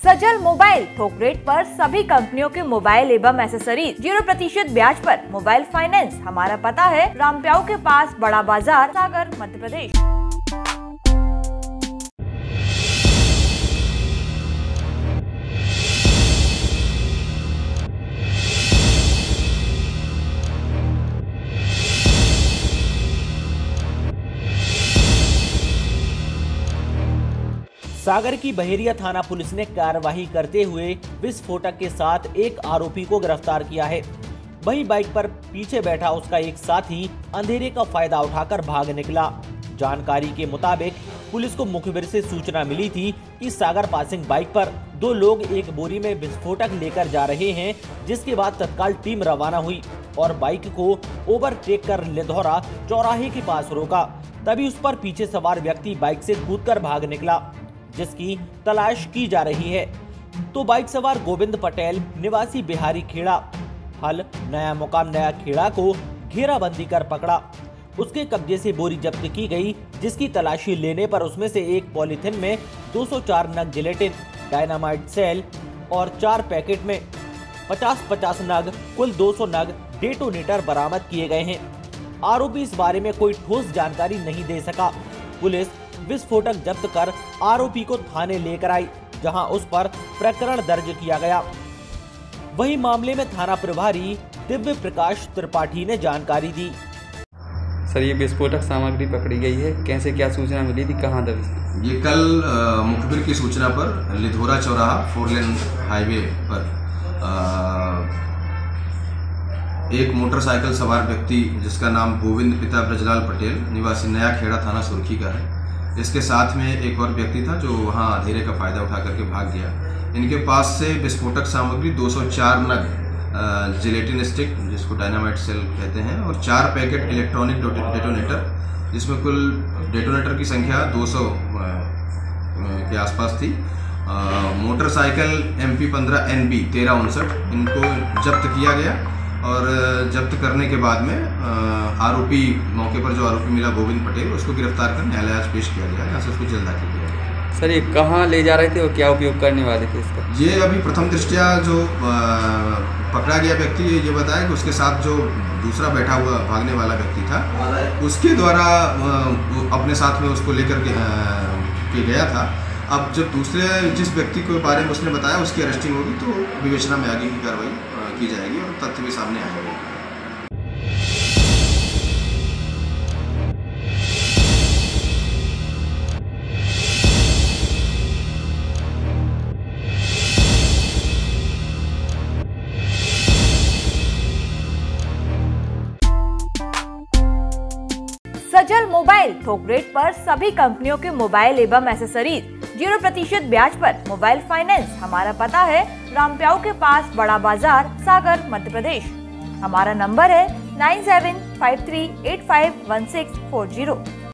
सजल mobile थोक rate पर सभी कंपनियों के मोबाइल एवं एसेसरीज 0% ब्याज पर मोबाइल फाइनेंस। हमारा पता है रामप्याऊ के पास, बड़ा बाजार, सागर, मध्य प्रदेश। सागर की बहेरिया थाना पुलिस ने कार्रवाई करते हुए विस्फोटक के साथ एक आरोपी को गिरफ्तार किया है। वहीं बाइक पर पीछे बैठा उसका एक साथी अंधेरे का फायदा उठाकर भाग निकला। जानकारी के मुताबिक पुलिस को मुखबिर से सूचना मिली थी कि सागर पासिंग बाइक पर दो लोग एक बोरी में विस्फोटक लेकर जा रहे हैं, जिसके बाद तत्काल टीम रवाना हुई और बाइक को ओवरटेक कर लिधौरा चौराहे के पास रोका। तभी उस पर पीछे सवार व्यक्ति बाइक से कूदकर भाग निकला, जिसकी तलाश की जा रही है। तो बाइक सवार गोविंद पटेल निवासी बिहारी खेड़ा हल नया मुकाम नया खेड़ा को घेराबंदी कर पकड़ा। उसके कब्जे से बोरी जब्त की गई, जिसकी तलाशी लेने पर उसमें से एक पॉलीथिन में 204 नग जिलेटिन, डायनामाइट सेल और 4 पैकेट में 50-50 नग कुल 200 नग डेटोनेटर बरामद किए गए हैं। आरोपी इस बारे में कोई ठोस जानकारी नहीं दे सका। पुलिस विस्फोटक जब्त कर आरोपी को थाने लेकर आई, जहां उस पर प्रकरण दर्ज किया गया। वहीं मामले में थाना प्रभारी दिव्य प्रकाश त्रिपाठी ने जानकारी दी। सर, ये विस्फोटक सामग्री पकड़ी गई है, कैसे क्या सूचना मिली थी, कहां दबी? ये कल मुखबिर की सूचना पर लिधौरा चौराहा 4 लेन हाईवे पर एक मोटरसाइकिल सवार व्यक्ति जिसका नाम गोविंद पिता ब्रजलाल पटेल निवासी नया खेड़ा थाना सुर्खी का है, इसके साथ में एक और व्यक्ति था जो वहां अंधेरे का फायदा उठा करके भाग गया। इनके पास से विस्फोटक सामग्री 204 नग जिलेटिन स्टिक, जिसको डायनामाइट सेल कहते हैं, और 4 पैकेट इलेक्ट्रॉनिक डेटोनेटर, जिसमें कुल डेटोनेटर की संख्या 200 के आसपास थी। मोटरसाइकिल MP 15 NB 1359 इनको जब्त किया गया और जब्त करने के बाद में आरोपी मौके पर जो आरोपी मिला गोविंद पटेल, उसको गिरफ्तार कर न्यायालय आज पेश किया गया, यहाँ से उसको जेल दाखिल किया गया। सर, ये कहाँ ले जा रहे थे और क्या उपयोग करने वाले थे इसका? ये अभी प्रथम दृष्टया जो पकड़ा गया व्यक्ति ये बताया कि उसके साथ जो दूसरा बैठा हुआ भागने वाला व्यक्ति था, उसके द्वारा अपने साथ में उसको लेकर के गया था। अब जब दूसरे जिस व्यक्ति के बारे में उसने बताया उसकी अरेस्टिंग होगी तो विवेचना में आगे की कार्रवाई की जाएगी और तथ्य भी सामने आएंगे। सजल मोबाइल थोक रेट पर सभी कंपनियों के मोबाइल एवं एसेसरीज 0% ब्याज पर मोबाइल फाइनेंस। हमारा पता है रामप्याऊ के पास, बड़ा बाजार, सागर, मध्य प्रदेश। हमारा नंबर है 9753851640।